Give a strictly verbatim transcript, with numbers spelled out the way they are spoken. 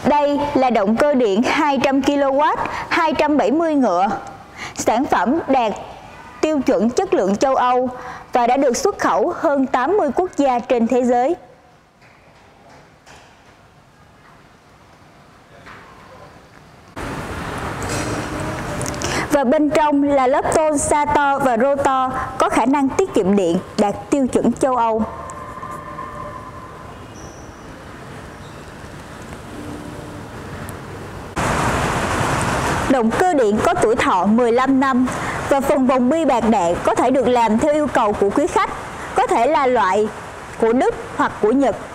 Đây là động cơ điện hai trăm ki lô oát, hai trăm bảy mươi ngựa. Sản phẩm đạt tiêu chuẩn chất lượng châu Âu và đã được xuất khẩu hơn tám mươi quốc gia trên thế giới. Và bên trong là lớp tôn stator và rotor có khả năng tiết kiệm điện đạt tiêu chuẩn châu Âu. Động cơ điện có tuổi thọ mười lăm năm và phần vòng bi bạc đạn có thể được làm theo yêu cầu của quý khách, có thể là loại của Đức hoặc của Nhật.